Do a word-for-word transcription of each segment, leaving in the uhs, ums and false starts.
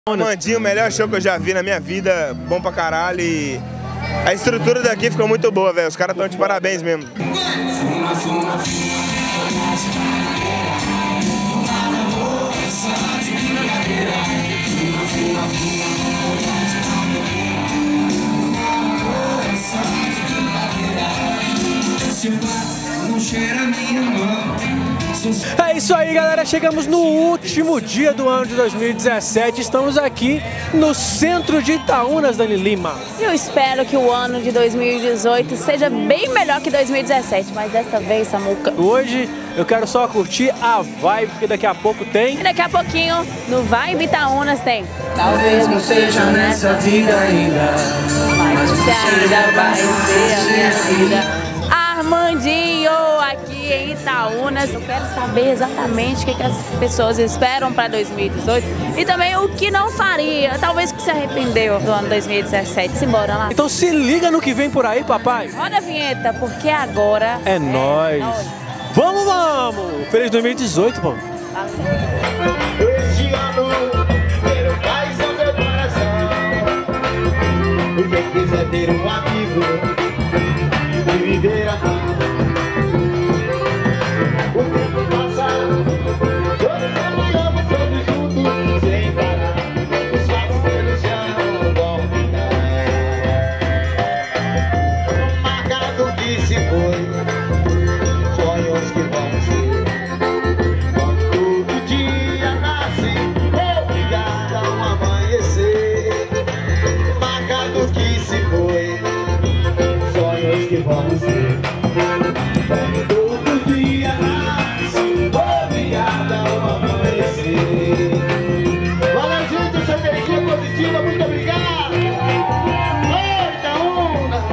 Mandinho, o melhor show que eu já vi na minha vida, bom pra caralho e a estrutura daqui ficou muito boa, velho. Os caras estão de parabéns mesmo. É isso aí, galera, chegamos no último dia do ano de dois mil e dezessete, estamos aqui no centro de Itaúnas, Dani Lima. Eu espero que o ano de dois mil e dezoito seja bem melhor que dois mil e dezessete, mas dessa vez, Samuca, hoje eu quero só curtir a vibe, porque daqui a pouco tem... E daqui a pouquinho, no Vibe Itaúnas tem... Talvez não seja nessa vida ainda, mas você ainda vai ser a minha vida. Armandinho, aqui em Itaúnas. Eu quero saber exatamente o que, que as pessoas esperam para dois mil e dezoito e também o que não faria, talvez que se arrependeu do ano dois mil e dezessete. Simbora lá. Então se liga no que vem por aí, papai. Roda a vinheta, porque agora é, é nóis. nóis. Vamos, vamos! Feliz dois mil e dezoito, pô. Este ano, quero paz no meu coração. E quem quiser ter um amigo e viver a vida. O tempo passa, todos trabalhamos todos juntos, sem parar. Os fatos deles já não vão ficar. Marcado que se foi, sonhos que vão ser. Quando todo dia nasce, obrigado ao amanhecer. Marcado que se foi, sonhos que vão ser. Todo dia nasce, obrigado ao amanhecer. Valeu, gente, essa energia positiva, muito obrigado. Oi, Itaúna.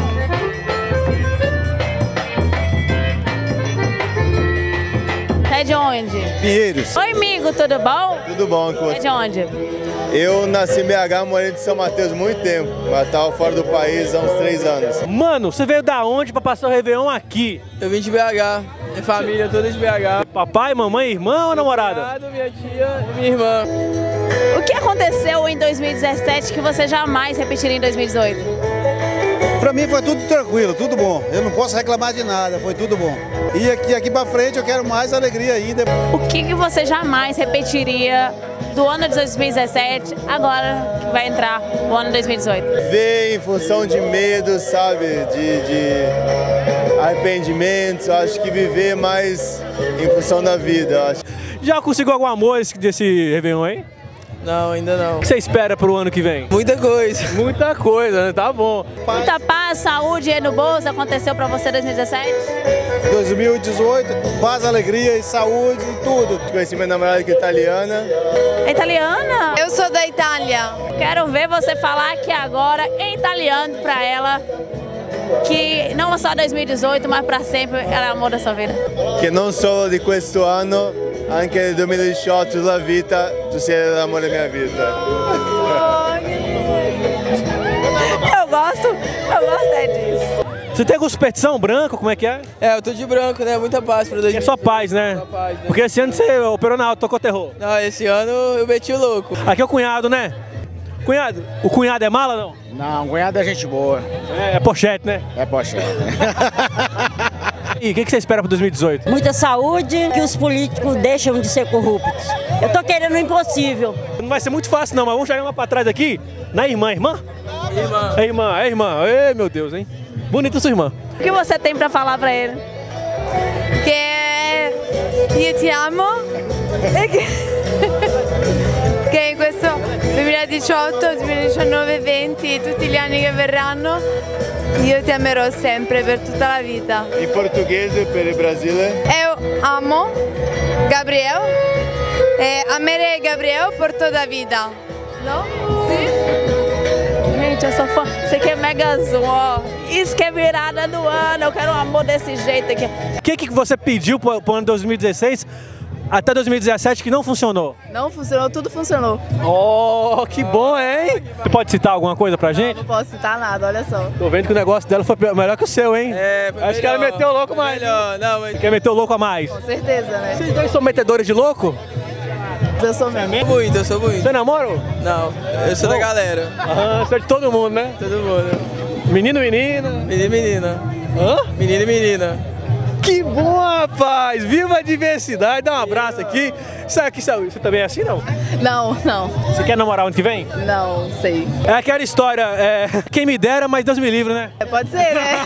É de onde? Pinheiros. Oi, amigo, tudo bom? Tudo bom com você? É de onde? Eu nasci em B H, morei de São Mateus há muito tempo, mas tava fora do país há uns três anos. Mano, você veio da onde pra passar o Réveillon aqui? Eu vim de B H, minha família toda de B H. Papai, mamãe, irmão ou namorada? Namorado, minha tia e minha irmã. O que aconteceu em dois mil e dezessete que você jamais repetiria em dois mil e dezoito? Pra mim foi tudo tranquilo, tudo bom. Eu não posso reclamar de nada, foi tudo bom. E aqui, aqui pra frente eu quero mais alegria ainda. O que, que você jamais repetiria do ano de dois mil e dezessete, agora que vai entrar o ano de dois mil e dezoito? Ver em função de medo, sabe, de, de arrependimentos, acho que viver mais em função da vida. Acho. Já conseguiu algum amor desse Réveillon aí? Não, ainda não. O que você espera pro ano que vem? Muita coisa. Muita coisa, né? Tá bom. Muita paz, saúde e no bolso aconteceu pra você em dois mil e dezessete? dois mil e dezoito, paz, alegria e saúde e tudo. Conheci minha namorada que é italiana. É italiana? Eu sou da Itália. Quero ver você falar aqui agora em italiano pra ela que não só dois mil e dezoito, mas pra sempre ela é o amor da sua vida. Que não só de questo anno, anche nel duemiladiciotto la vita, tu sei l'amore della mia vida. Eu gosto, eu gosto é disso. Você tem alguma superstição branca, como é que é? É, eu tô de branco, né? Muita paz pra dois mil e dezoito. É só paz, né? Só paz, né? Porque esse ano você operou na auto, tocou terror. Não, esse ano eu meti o louco. Aqui é o cunhado, né? Cunhado, o cunhado é mala, não? Não, o cunhado é gente boa. É, é pochete, né? É pochete. E o que, que você espera para dois mil e dezoito? Muita saúde, que os políticos deixam de ser corruptos. Eu tô querendo o impossível. Não vai ser muito fácil não, mas vamos jogar uma pra trás aqui. Na irmã, irmã? Irmã. É irmã, é irmã. Ei, meu Deus, hein? Bonita sua irmã. O que você tem pra falar pra ele? Che io ti amo e che, che in questo duemiladiciotto, duemiladiciannove, venti e tutti gli anni che verranno io ti amerò sempre per tutta la vita. In portoghese per il Brasile? Eu amo Gabriel e amerei Gabriel por toda a vida. Não? Sim? Gente, eu sou fã. Isso aqui é mega zoom, ó. Isso que é virada do ano. Eu quero um amor desse jeito aqui. O que, que você pediu pro, pro ano dois mil e dezesseis até dois mil e dezessete que não funcionou? Não funcionou, tudo funcionou. Oh, que bom, hein? Você pode citar alguma coisa pra gente? Não, não posso citar nada, olha só. Tô vendo que o negócio dela foi melhor que o seu, hein? É, foi Acho melhor, que ela meteu louco foi mais. Melhor. Não, mas... Quer meter o louco a mais? Com certeza, né? Vocês dois são metedores de louco? Eu sou mesmo. Muito, eu sou muito. Você namora? Não, eu sou da galera. Aham, você é de todo mundo, né? Todo mundo. Menino, menina? Menino, menina. Hã? Menino e menina. Que bom, rapaz! Viva a diversidade! Dá um abraço aqui. Isso aqui, você também é assim, não? Não, não. Você quer namorar ano que vem? Não, sei. É aquela história, é, quem me dera, mas Deus me livre, né? Pode ser, né?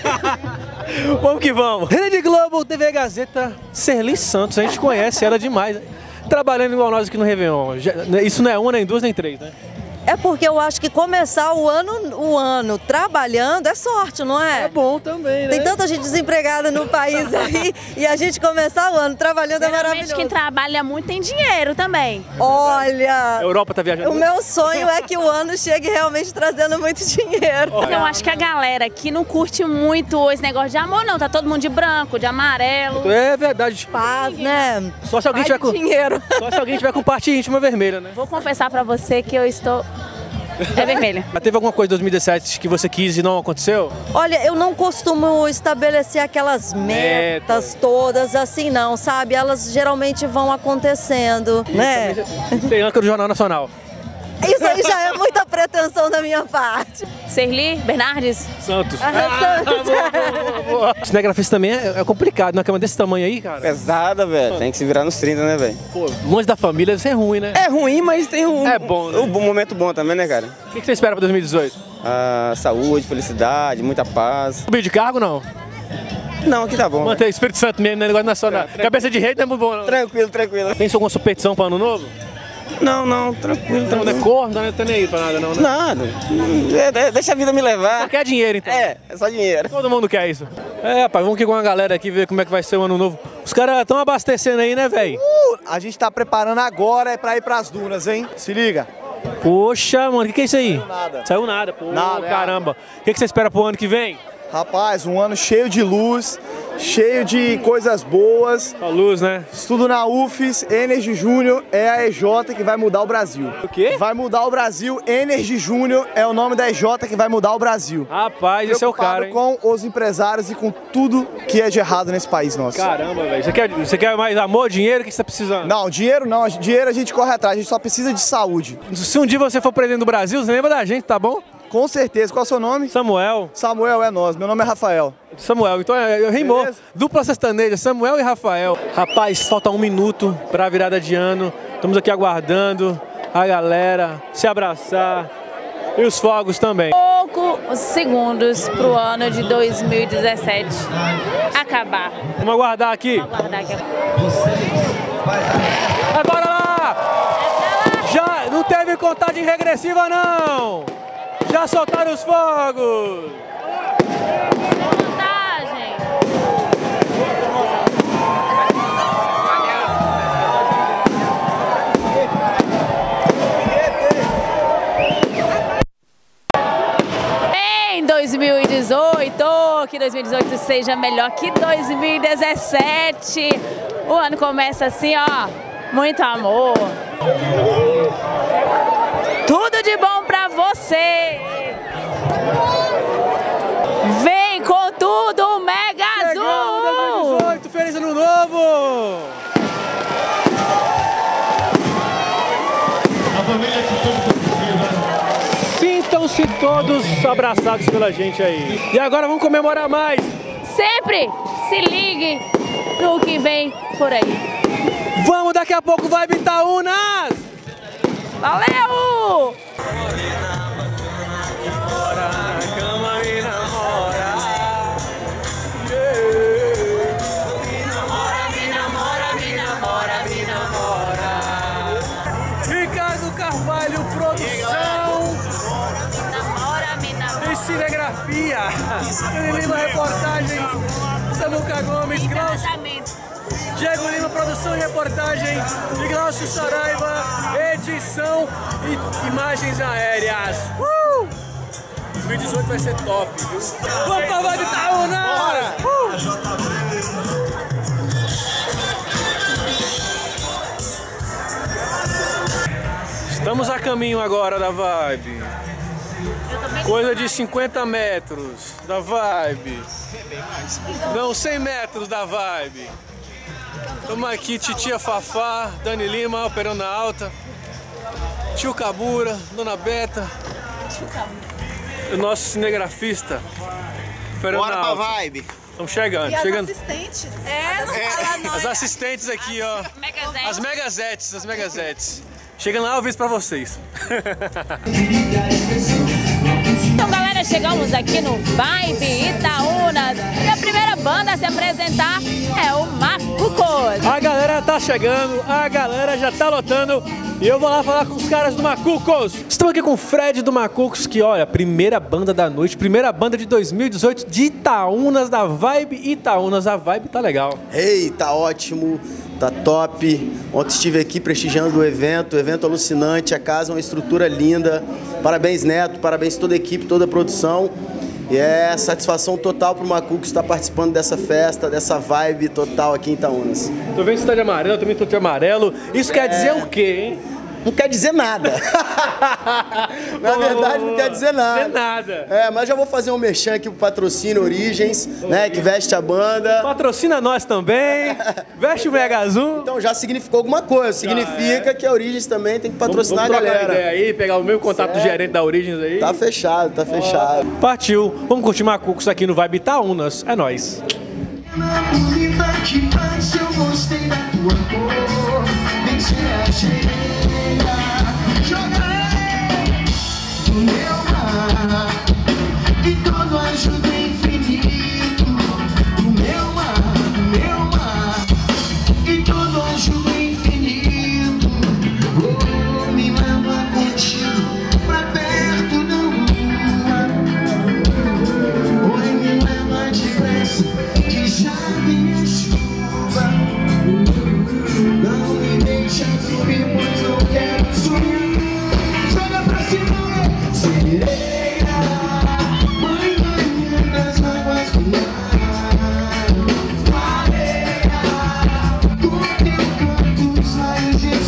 Vamos que vamos. Rede Globo, T V Gazeta, Serli Santos, a gente conhece ela demais. Trabalhando igual nós aqui no Réveillon. Isso não é uma, nem duas, nem três, né? É porque eu acho que começar o ano, o ano trabalhando é sorte, não é? É bom também, né? Tem tanta gente desempregada no país aí e a gente começar o ano trabalhando é maravilhoso. Quem trabalha muito tem dinheiro também. Olha... A Europa tá viajando. O meu sonho é que o ano chegue realmente trazendo muito dinheiro. Eu acho que a galera aqui não curte muito esse negócio de amor, não. Tá todo mundo de branco, de amarelo. É verdade. Paz, né? Só se alguém Ai, tiver com dinheiro. Só se alguém tiver com parte íntima vermelha, né? Vou confessar pra você que eu estou... É vermelha. Mas teve alguma coisa em dois mil e dezessete que você quis e não aconteceu? Olha, eu não costumo estabelecer aquelas metas Meta. todas assim, não, sabe? Elas geralmente vão acontecendo, né? Tem âncora do Jornal Nacional. Isso aí já é muita pretensão da minha parte. Serli, Bernardes? Santos. Ah, ah, Santos. Boa, boa, boa. Cinegrafista também é, é complicado, na cama desse tamanho aí, cara. Pesada, velho. Tem que se virar nos trinta, né, velho? Pô, longe da família, isso é ruim, né? É ruim, mas tem um... É bom, né? Um momento bom também, né, cara? O que, que você espera pra dois mil e dezoito? Ah, saúde, felicidade, muita paz. Subir de cargo, não? Não, aqui tá bom. Mantém Espírito Santo mesmo, né? Negócio nacional. É, cabeça de rei não é muito bom, não. Tranquilo, tranquilo. Tem alguma competição pra ano novo? Não, não, tranquilo, tranquilo. Não é cor, não é nem aí pra nada, não, né? Nada. É, deixa a vida me levar. Só quer dinheiro, então. É, é só dinheiro. Todo mundo quer isso. É, rapaz, vamos aqui com a galera aqui ver como é que vai ser o ano novo. Os caras estão abastecendo aí, né, velho? Uh, a gente tá preparando agora pra ir pras dunas, hein? Se liga. Poxa, mano, o que, que é isso aí? Saiu nada. Saiu nada, pô. Nada, caramba. O que, que você espera pro ano que vem? Rapaz, um ano cheio de luz, cheio de coisas boas. A luz, né? Estudo na U F S, Energy Júnior é a E J que vai mudar o Brasil. O quê? Vai mudar o Brasil, Energy Júnior é o nome da E J que vai mudar o Brasil. Rapaz, esse é o cara, hein? Com os empresários e com tudo que é de errado nesse país nosso. Caramba, velho. Você quer, você quer mais amor, dinheiro? O que você tá precisando? Não, dinheiro não. Dinheiro a gente corre atrás, a gente só precisa de saúde. Se um dia você for presidente do Brasil, você lembra da gente, tá bom? Com certeza. Qual é o seu nome? Samuel. Samuel é nós. Meu nome é Rafael. Samuel. Então eu rimou. Beleza? Dupla sertaneja, Samuel e Rafael. Rapaz, falta um minuto pra virada de ano. Estamos aqui aguardando a galera se abraçar e os fogos também. Poucos segundos pro ano de dois mil e dezessete acabar. Vamos aguardar aqui. Vamos aguardar aqui. É, bora lá! Já não teve contagem regressiva, não! Já soltaram os fogos! Contagem! Em dois mil e dezoito, que dois mil e dezoito seja melhor que dois mil e dezessete. O ano começa assim, ó, muito amor. Tudo de bom pra você. Vem com tudo, Mega Azul. dois mil e dezoito, feliz ano novo. Sintam-se todos abraçados pela gente aí. E agora vamos comemorar mais. Sempre se ligue no que vem por aí. Vamos, daqui a pouco vai Itaúnas! Valeu! Ricardo Carvalho, produção e cinegrafia. Ele Lima, reportagem. Samuca Gomes, Glaucio. Diego Lima, produção e reportagem. E Glaucio Saraiva, edição e imagens aéreas. Uh! dois mil e dezoito vai ser top, viu? Vamos pra Vibe Itaúna! Uh! Estamos a caminho agora da Vibe. Coisa de cinquenta metros da Vibe. Não, cem metros da Vibe. Estamos aqui, titia Fafá, Dani Lima, operando na alta. Tio Cabura, Dona Beta. O nosso cinegrafista. Operando Bora na pra alta. vibe. Estamos chegando, E as chegando. assistentes? É, as assistentes aqui, ó. As megazetes, as megazetes. Chegando lá, eu aviso pra vocês. Então, galera, chegamos aqui no Vibe Itaúnas. E a primeira banda a se apresentar é o Macucos. A galera tá chegando, a galera já tá lotando. E eu vou lá falar com os caras do Macucos. Estamos aqui com o Fred do Macucos, que olha, primeira banda da noite, primeira banda de dois mil e dezoito de Itaúnas, da Vibe Itaúnas. A vibe tá legal. Ei, tá ótimo, tá top. Ontem estive aqui prestigiando o evento, evento alucinante, a casa é uma estrutura linda. Parabéns, Neto, parabéns toda a equipe, toda a produção. E é satisfação total pro Macucos estar participando dessa festa, dessa vibe total aqui em Itaúnas. Tô vendo que você tá de amarelo, eu também tô de amarelo. Isso quer dizer o quê, hein? Não quer dizer nada. Na verdade, não quer dizer nada. Não quer nada. É, mas já vou fazer um merchan aqui pro patrocínio Origens, né, que veste a banda. Patrocina nós também, veste o Mega Zoom. Então já significou alguma coisa, significa é. que a Origens também tem que patrocinar vamos, vamos a galera. Vamos trocar ideia aí, pegar o meu contato certo. do gerente da Origens aí. Tá fechado, tá fechado. Oh. Partiu, vamos curtir Macucos aqui no Vibe Itaúnas, é nóis. Eu gostei da tua cor, vem ser a chega, jogarei no meu mar e todo ajuda infinito, no meu mar, no meu mar e todo ajuda infinito. Oh, me leva contigo pra perto da lua, oi, me leva depressa que já me chuva. Não me deixa subir, pois não quero subir. Joga pra cima, sereia, mãe das águas do mar. Areia, com teu canto saios de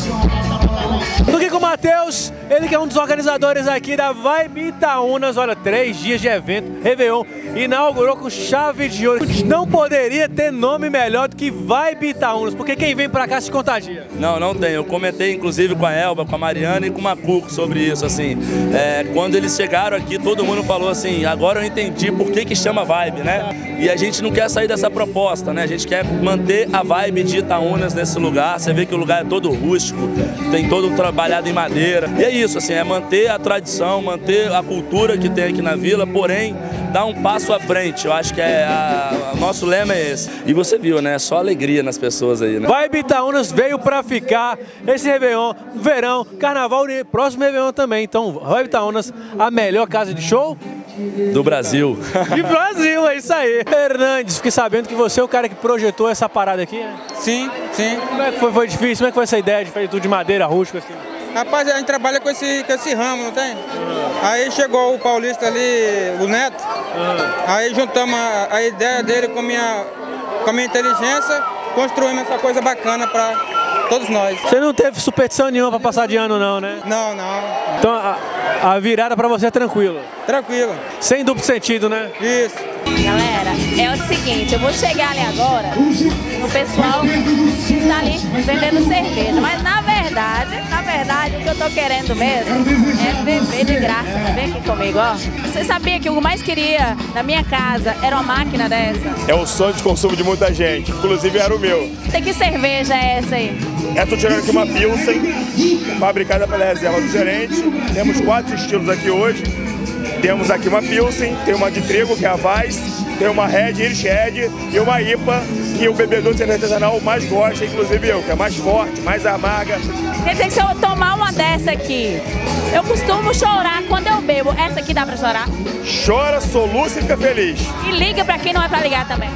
sol. Tô aqui com o Matheus, ele que é um dos organizadores aqui da Vibe Itaúnas. Olha, três dias de evento, Réveillon, inaugurou com chave de ouro. Não poderia ter nome melhor do que Vibe Itaúnas, porque quem vem pra cá se contagia. Não, não tem. Eu comentei inclusive com a Elba, com a Mariana e com o Macuco sobre isso, assim. É, quando eles chegaram aqui, todo mundo falou assim, agora eu entendi por que que chama Vibe, né? E a gente não quer sair dessa proposta, né? A gente quer manter a vibe de Itaúnas nesse lugar. Você vê que o lugar é todo rústico, tem todo trabalhado em madeira. E é isso, assim, é manter a tradição, manter a cultura que tem aqui na vila, porém, dar um passo à frente. Eu acho que é a, a, nosso lema é esse. E você viu, né? Só alegria nas pessoas aí, né? Vibe Itaúnas veio pra ficar. Esse Réveillon, verão, carnaval e próximo Réveillon também. Então, Vibe Itaúnas, a melhor casa de show do Brasil. De Brasil, é isso aí. Hernandes, fiquei sabendo que você é o cara que projetou essa parada aqui, né? Sim, sim. Como é que foi, foi difícil? Como é que foi essa ideia de fazer tudo de madeira, rústico assim? Rapaz, a gente trabalha com esse, com esse ramo, não tem? Uhum. Aí chegou o paulista ali, o Neto, uhum. Aí juntamos a, a ideia dele com a, minha, com a minha inteligência, construímos essa coisa bacana para todos nós. Você não teve superstição nenhuma para passar de ano não, né? Não, não. Então a, a virada para você é tranquila? Tranquilo. Sem duplo sentido, né? Isso. Galera, é o seguinte, eu vou chegar ali agora no pessoal que está ali vendendo cerveja, mas na verdade, na verdade, o que eu tô querendo mesmo é beber de graça. Vem aqui comigo, ó. Você sabia que o que eu mais queria na minha casa era uma máquina dessa? É o sonho de consumo de muita gente, inclusive era o meu. Tem que cerveja é essa aí? Estou tirando aqui uma Pilsen, fabricada pela reserva do gerente. Temos quatro estilos aqui hoje. Temos aqui uma Pilsen, tem uma de trigo, que é a Weiss, tem uma Red, Irish Red e uma I P A, que o bebedor de cerveja artesanal mais gosta, inclusive eu, que é mais forte, mais amarga. Quer dizer que se eu tomar uma dessa aqui, eu costumo chorar quando eu bebo. Essa aqui dá pra chorar? Chora, soluça e fica feliz. E liga pra quem não é pra ligar também.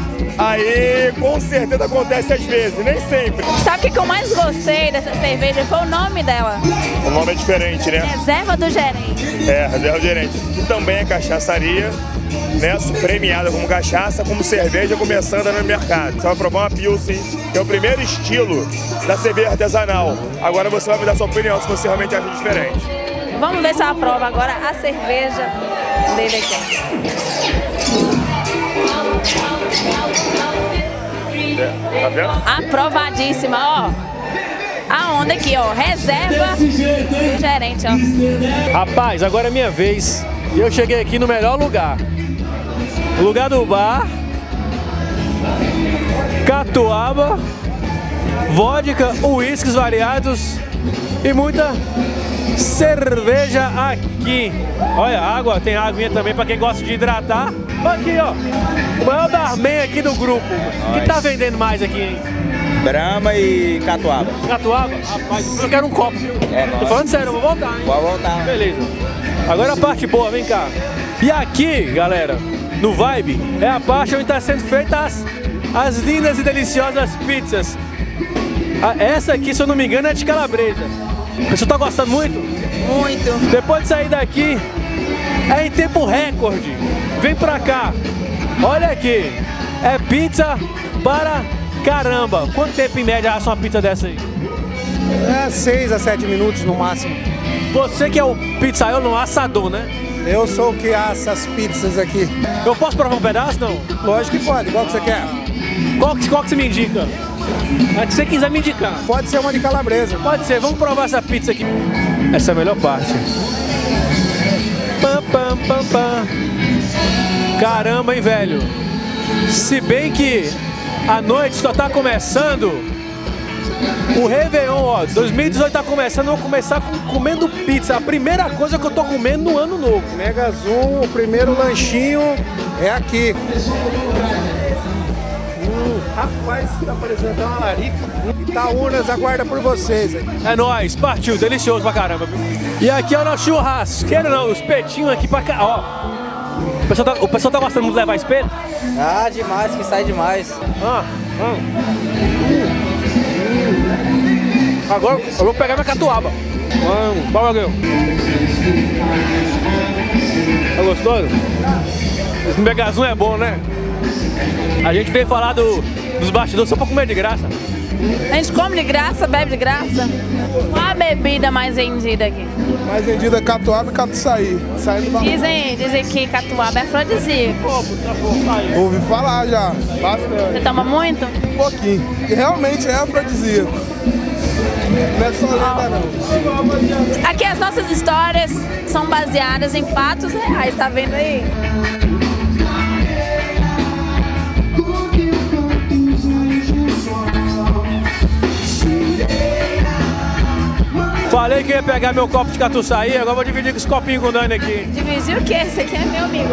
Aí, com certeza acontece às vezes, nem sempre. Sabe o que eu mais gostei dessa cerveja? Foi o nome dela. O nome é diferente, né? Reserva do Gerente. É, Reserva do Gerente. Que também é cachaçaria, né? Premiada como cachaça, como cerveja, começando no mercado. Você vai provar uma Pilsen, que é o primeiro estilo da cerveja artesanal. Agora você vai me dar sua opinião se você realmente acha diferente. Vamos ver se eu aprovo agora a cerveja dele aqui. Tá vendo? Aprovadíssima, ó. A onda aqui, ó. Reserva do gerente, ó. Rapaz, agora é minha vez. E eu cheguei aqui no melhor lugar. O lugar do bar. Catuaba. Vodka, uísques variados. E muita cerveja aqui. Olha, água. Tem água também pra quem gosta de hidratar. Aqui, ó. O maior barman aqui do grupo. O que tá vendendo mais aqui, hein? Brahma e catuaba. Catuaba? Rapaz, eu quero um copo, viu? É, Tô falando sério, eu vou voltar, hein? Pode voltar. Beleza. Agora a parte boa, vem cá. E aqui, galera, no Vibe, é a parte onde tá sendo feitas as, as lindas e deliciosas pizzas. Essa aqui, se eu não me engano, é de calabresa. O pessoal tá gostando muito? Muito. Depois de sair daqui, é em tempo recorde. Vem pra cá. Olha aqui. É pizza para caramba. Quanto tempo em média assa uma pizza dessa aí? É seis a sete minutos no máximo. Você que é o pizzaiolo, não assador, né? Eu sou o que assa as pizzas aqui. Eu posso provar um pedaço, não? Lógico que pode. Qual que você quer? Qual que, qual que você me indica? A que você quiser me indicar. Pode ser uma de calabresa. Pode ser. Vamos provar essa pizza aqui. Essa é a melhor parte. Pam, pam, pam, pam. Caramba, hein, velho? Se bem que a noite só tá começando. O Réveillon, ó, dois mil e dezoito tá começando, eu vou começar com, comendo pizza. A primeira coisa que eu tô comendo no ano novo. Mega Zoom, o primeiro lanchinho é aqui. Hum, rapaz, tá parecendo até uma larica. Itaúnas aguarda por vocês. Hein? É nóis, partiu, delicioso pra caramba. Viu? E aqui é o nosso churrasqueiro, não, os espetinhos aqui pra cá, ó. O pessoal, tá, o pessoal tá gostando muito de levar espeto? Ah, demais, que sai demais. Ah, ah. Agora eu vou pegar minha catuaba. Vamos, bora, Gabriel. Tá gostoso? Esse Megazum é bom, né? A gente veio falar do, dos bastidores só pra comer de graça. A gente come de graça, bebe de graça. Qual a bebida mais vendida aqui? Mais vendida é catuaba e catuçaí. Saindo da... Dizem, dizem que catuaba é afrodisíaco. Ouvi falar já, bastante. Você toma muito? Um pouquinho. E realmente é afrodisíaco. Não é só lenda, não. Aqui as nossas histórias são baseadas em fatos reais, tá vendo aí? Falei que ia pegar meu copo de catuçaí, agora vou dividir com os copinhos com o Dani aqui. Dividir o quê? Esse aqui é meu amigo.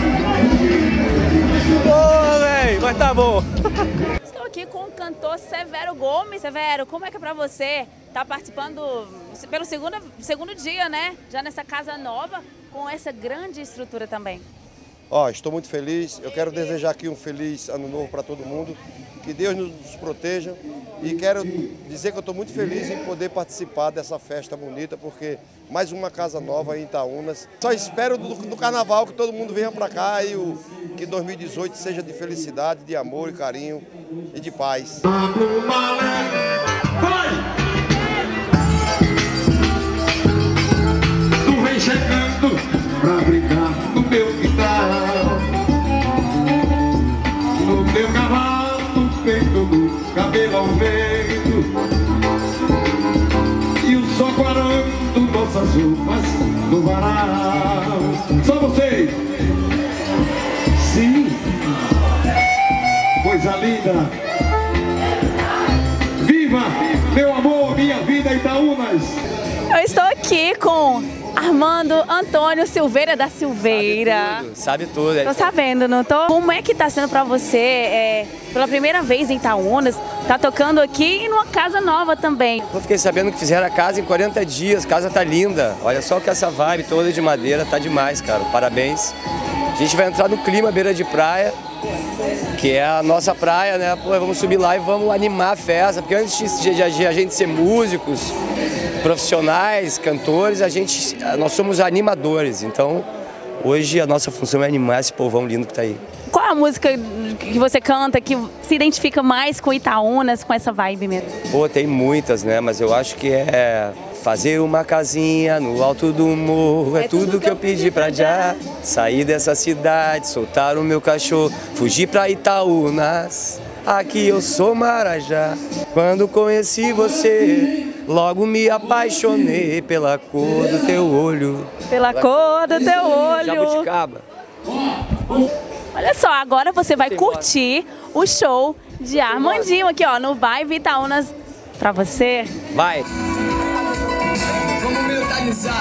Ô, véi, mas tá bom. Estou aqui com o cantor Severo Gomes. Severo, como é que é pra você estar participando pelo segundo, segundo dia, né? Já nessa casa nova, com essa grande estrutura também. Ó, oh, estou muito feliz, eu quero desejar aqui um feliz ano novo para todo mundo, que Deus nos proteja e quero dizer que eu estou muito feliz em poder participar dessa festa bonita, porque mais uma casa nova em Itaúnas. Só espero do, do carnaval que todo mundo venha para cá e o, que dois mil e dezoito seja de felicidade, de amor e carinho e de paz. Tu vem chegando pra brincar no meu quintal, no meu cavalo feito do cabelo ao vento, e o sol quarando nossas roupas no varal. Só vocês! Sim! Coisa linda! Viva, meu amor, minha vida, Itaúnas! Eu estou aqui com Armando Antônio Silveira da Silveira. Sabe tudo, sabe tudo. Tô sabendo, não tô? Como é que tá sendo pra você, é, pela primeira vez em Itaúnas, tá tocando aqui e numa casa nova também? Eu fiquei sabendo que fizeram a casa em quarenta dias, a casa tá linda. Olha só que essa vibe toda de madeira tá demais, cara. Parabéns. A gente vai entrar no clima beira de praia, que é a nossa praia, né? Pô, vamos subir lá e vamos animar a festa, porque antes de, de, de a gente ser músicos, profissionais, cantores, a gente, nós somos animadores, então hoje a nossa função é animar esse povão lindo que tá aí. Qual é a música que você canta que se identifica mais com Itaúnas, com essa vibe mesmo? Pô, tem muitas, né, mas eu acho que é fazer uma casinha no alto do morro, é, é tudo, tudo que eu pedi pra já, sair dessa cidade, soltar o meu cachorro, fugir pra Itaúnas. aqui eu sou Marajá. Quando conheci você, logo me apaixonei pela cor do teu olho. Pela cor do teu olho. Jabuticaba. Olha só, agora você vai curtir o show de Armandinho aqui, ó, no Vibe Itaúnas pra você. Vai. Vamos mentalizar.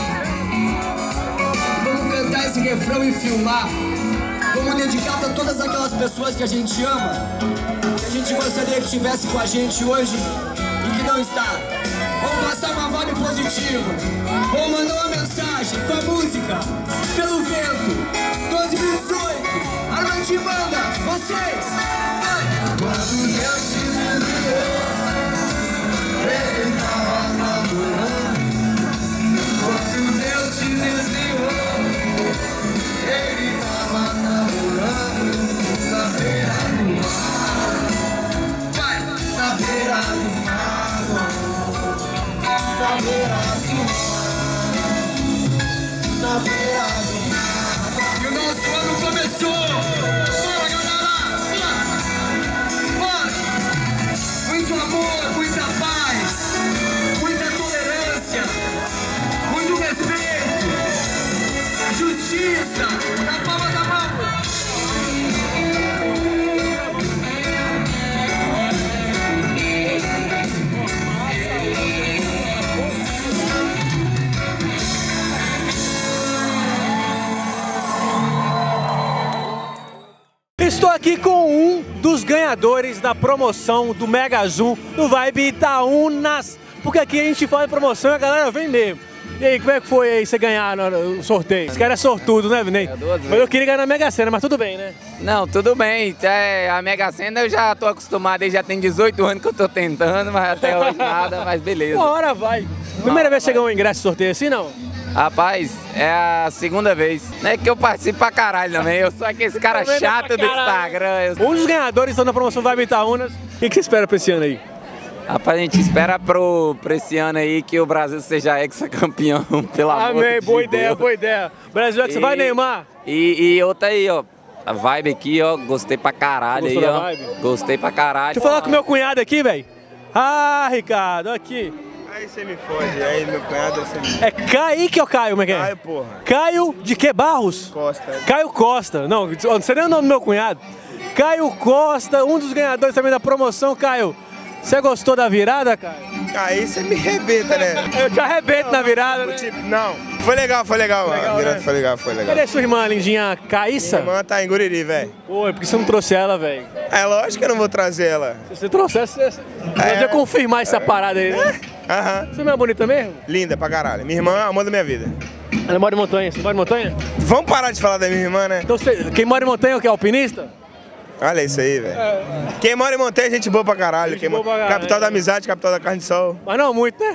Vamos cantar esse refrão e filmar. Vamos dedicar pra todas aquelas pessoas que a gente ama, que a gente gostaria que estivesse com a gente hoje e que não está. Vamos passar uma vibe positiva. Vamos mandar uma mensagem com a música Pelo Vento dois mil e dezoito. Armandinho manda, vocês. Quando Deus se desviou, ele tava namorando. Quando Deus se desviou, ele tava namorando na beira do mar. Vai, na beira do mar. Na beira do mar. Na beira do mar. E o nosso ano começou. Bora, galera! Bora! Muito amor, muita paz, muita tolerância, muito respeito, justiça, na palma da mão. Estou aqui com um dos ganhadores da promoção do Mega Zoom do Vibe Itaúnas, porque aqui a gente faz promoção e a galera vem mesmo. E aí, como é que foi aí você ganhar no sorteio? Esse cara é sortudo, né, Vinei? Mas eu queria ganhar na Mega Sena, mas tudo bem, né? Não, tudo bem. É, a Mega Sena eu já tô acostumado, já tem dezoito anos que eu tô tentando, mas até hoje nada, mas beleza. Uma hora vai. Primeira vez que você ganhou um ingresso de sorteio assim, não? Rapaz, é a segunda vez. Não é que eu participo pra caralho também, eu sou aquele cara chato do Instagram. Eu... Um dos ganhadores estão na promoção Vibe Itaúnas. O que, que você espera pra esse ano aí? Rapaz, a gente espera pro, pro esse ano aí que o Brasil seja ex-campeão, pelo amor de Deus. Amém, boa ideia, boa ideia. Brasil, é que você vai, Neymar? E, e outra aí, ó. A vibe aqui, ó, gostei pra caralho. Gostou aí, da ó. vibe? Gostei pra caralho. Deixa eu falar com meu cunhado aqui, velho. Ah, Ricardo, aqui. Aí você me fode, aí meu cunhado você me... É Kaique ou Caio, como é que é? Caio, porra. Caio de que Barros? Costa. Caio Costa. Não, não sei nem o nome do meu cunhado. Caio Costa, um dos ganhadores também da promoção. Caio, você gostou da virada, Caio? Aí você me arrebenta, né? Eu te arrebento não, na virada, né? Tipo, não, foi legal, foi legal. Foi legal, a virada, né? Foi legal, foi legal. Cadê sua irmã, lindinha Caíssa? Minha irmã tá em Guriri, velho. Pô, por que você não trouxe ela, velho? É lógico que eu não vou trazer ela. Se você trouxesse, você é. ia confirmar essa parada aí, né? Aham. Você não é bonita mesmo? Linda pra caralho. Minha irmã é a amor da minha vida. Ela mora em montanha. Você mora em montanha? Vamos parar de falar da minha irmã, né? Então, você, quem mora em montanha é o que? Alpinista? Olha isso aí, velho. É. Quem mora em montanha é gente boa pra caralho. Quem boa pra caralho. Capital da amizade, capital da carne de sol. Mas não muito, né?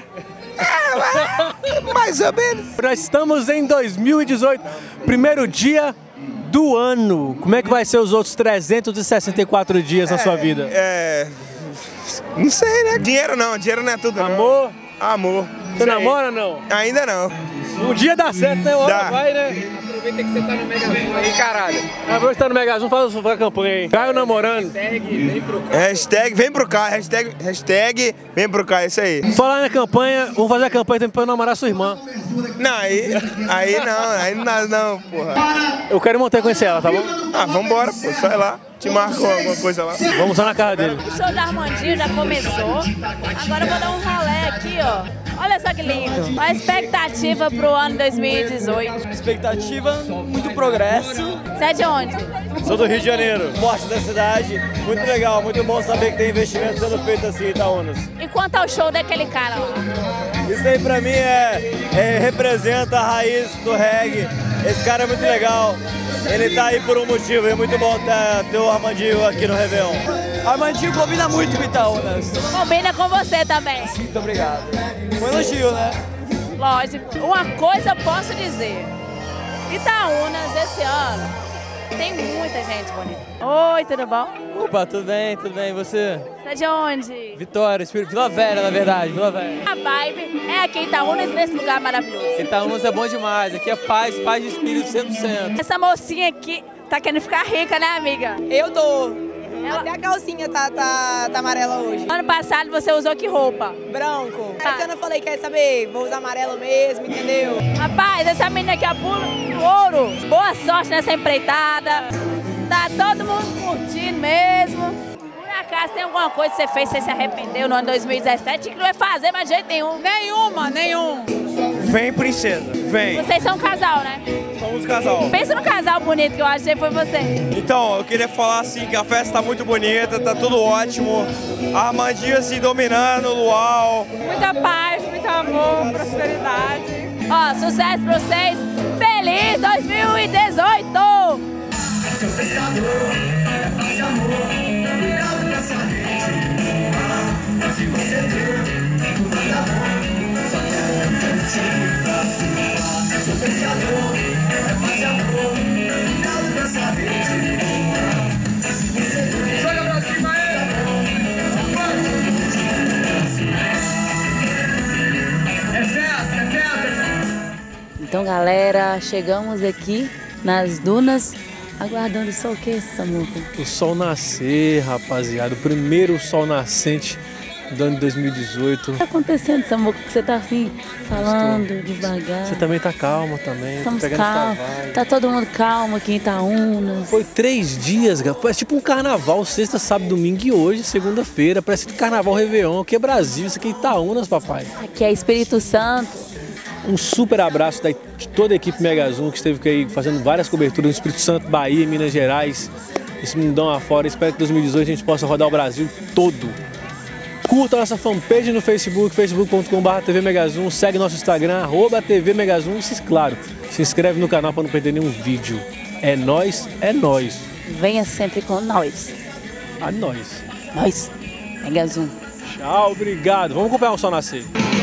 É, mais ou menos. Nós estamos em dois mil e dezoito, primeiro dia do ano. Como é que vai ser os outros trezentos e sessenta e quatro dias é, na sua vida? É... Não sei, né? Dinheiro não, dinheiro não é tudo. Amor? Não. Amor. Você sei. namora ou não? Ainda não. Um dia dá certo, né? Uma hora dá. vai, né? Aproveita que você tá no Mega Zoom aí, caralho. Aproveita que tá no Mega Zoom, faz a campanha aí. Caio namorando. Hashtag vem pro cá. Hashtag vem pro cá. Hashtag, hashtag vem pro cá, isso aí. Falar na campanha, vamos fazer a campanha também pra eu namorar sua irmã. Não, aí, aí não, aí não, não, porra. Eu quero ir montar conhecer ela, tá bom? Ah, vambora, pô, sai lá. Te marco alguma coisa lá. Vamos lá na casa dele. O show da Armandinho já começou. Agora eu vou dar um ralé aqui, ó. Olha só que lindo. A expectativa pro ano dois mil e dezoito. Expectativa, muito progresso. Você é de onde? Sou do Rio de Janeiro, forte da cidade. Muito legal, muito bom saber que tem investimento sendo feito assim em Itaúnas. E quanto ao show daquele cara lá? Isso aí pra mim é, é representa a raiz do reggae. Esse cara é muito legal. Ele tá aí por um motivo, é muito bom ter, ter o Armandinho aqui no Réveillon. Armandinho combina muito com Itaúnas. Combina com você também. Muito obrigado. Um elogio, né? Lógico. Uma coisa eu posso dizer. Itaúnas, esse ano, tem muita gente bonita. Oi, tudo bom? Opa, tudo bem, tudo bem. E você? Você é de onde? Vitória, Espírito Vila Velha, na verdade, Vila Velha. A vibe é aqui em Itaúnas, nesse lugar maravilhoso. Itaúnas é bom demais, aqui é paz, paz de espírito cem por cento. Essa mocinha aqui tá querendo ficar rica, né, amiga? Eu tô. Ela... Até a calcinha tá, tá, tá amarela hoje. Ano passado você usou que roupa? Branco. Esse ano eu falei, quer saber? Vou usar amarelo mesmo, entendeu? Rapaz, essa menina aqui é pula ouro. Boa sorte nessa empreitada. Tá todo mundo curtindo mesmo. Por acaso tem alguma coisa que você fez, você se arrependeu no ano dois mil e dezessete? Que não vai fazer mais jeito nenhum. Nenhuma, nenhum. Vem, princesa, vem. Vocês são um casal, né? Somos um casal. Pensa no casal bonito que eu achei foi você. Então, eu queria falar assim que a festa tá muito bonita, tá tudo ótimo. A Armandinho assim dominando, luau. Muita paz, muito amor, prosperidade. Ó, sucesso pra vocês. Feliz dois mil e dezoito! Seu pescador, é paz e amor, cuidado nessa rede. Se você vê, tudo vai dar bom, só quero um cantinho pra surfar. Seu pescador, é paz e amor, cuidado nessa rede. Se você vê, joga pra cima aí! É festa, é festa! Então, galera, chegamos aqui nas dunas. Aguardando só o que, Samuca? O sol nascer, rapaziada. O primeiro sol nascente do ano de dois mil e dezoito. O que tá acontecendo, Samuca? Que você tá assim, falando Estou... devagar. Você também tá calma também. Estamos calmos. Tá todo mundo calmo aqui em Itaúnas. Foi três dias, é tipo um carnaval. Sexta, sábado, domingo e hoje, segunda-feira. Parece carnaval Réveillon. Aqui é Brasil, isso aqui é Itaúnas, papai. Aqui é Espírito Santo. Um super abraço de toda a equipe Mega Zoom que esteve aí fazendo várias coberturas no Espírito Santo, Bahia, Minas Gerais, esse mundão afora. Espero que em dois mil e dezoito a gente possa rodar o Brasil todo. Curta a nossa fanpage no Facebook, facebook ponto com barra T V Mega Zoom. Segue nosso Instagram, arroba T V Mega Zoom. E, claro, se inscreve no canal para não perder nenhum vídeo. É nóis, é nóis. Venha sempre com nós. A nós. Nós. Mega Zoom. Tchau, obrigado. Vamos acompanhar o sol nascer.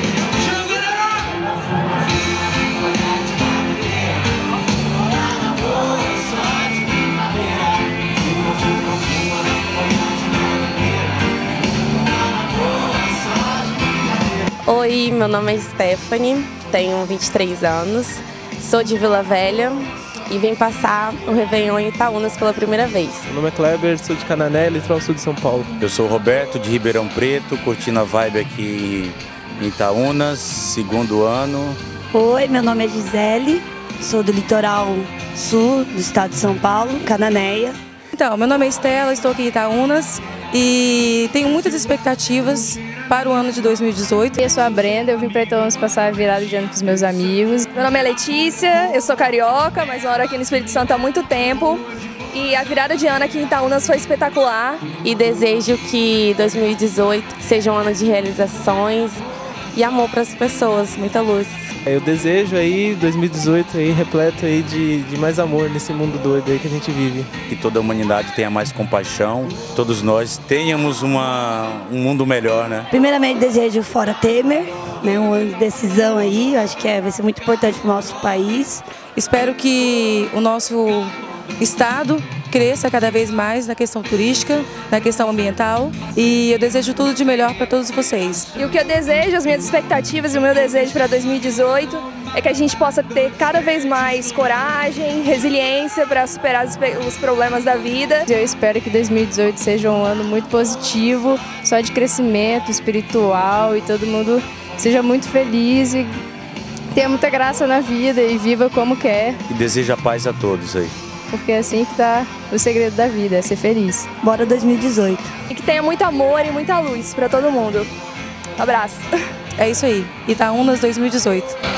Oi, meu nome é Stephanie, tenho vinte e três anos, sou de Vila Velha e vim passar o Réveillon em Itaúnas pela primeira vez. Meu nome é Kleber, sou de Canané, litoral sul de São Paulo. Eu sou o Roberto, de Ribeirão Preto, curtindo a vibe aqui em Itaúnas, segundo ano. Oi, meu nome é Gisele, sou do litoral sul do estado de São Paulo, Cananéia. Então, meu nome é Estela, estou aqui em Itaúnas e tenho muitas expectativas para o ano de dois mil e dezoito. Eu sou a Brenda, eu vim para Itaúnas passar a virada de ano com os meus amigos. Meu nome é Letícia, eu sou carioca, mas moro aqui no Espírito Santo há muito tempo. E a virada de ano aqui em Itaúnas foi espetacular. E desejo que dois mil e dezoito seja um ano de realizações e amor para as pessoas, muita luz. Eu desejo aí dois mil e dezoito aí repleto aí de, de mais amor nesse mundo doido aí que a gente vive. Que toda a humanidade tenha mais compaixão, todos nós tenhamos uma, um mundo melhor, né? Primeiramente desejo fora Temer, né, um ano de decisão aí, eu acho que é, vai ser muito importante para o nosso país. Espero que o nosso estado cresça cada vez mais na questão turística, na questão ambiental e eu desejo tudo de melhor para todos vocês. E o que eu desejo, as minhas expectativas e o meu desejo para dois mil e dezoito é que a gente possa ter cada vez mais coragem, resiliência para superar os problemas da vida. Eu espero que dois mil e dezoito seja um ano muito positivo, só de crescimento espiritual e todo mundo seja muito feliz e tenha muita graça na vida e viva como quer. E desejo a paz a todos aí. Porque é assim que tá o segredo da vida, é ser feliz. Bora dois mil e dezoito. E que tenha muito amor e muita luz para todo mundo. Um abraço. É isso aí. Itaúnas dois mil e dezoito.